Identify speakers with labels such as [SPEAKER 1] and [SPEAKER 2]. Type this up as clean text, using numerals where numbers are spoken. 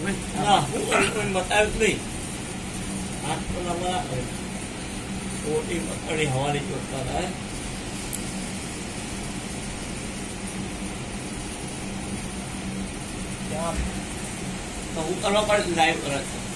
[SPEAKER 1] में
[SPEAKER 2] ना હું બતાવ્યું જ નહીં. હાથ પેલા ઓટી પકડી હવાની ચોટતા થાય. તો હું કરવા પડે લાઈવ કરે છે.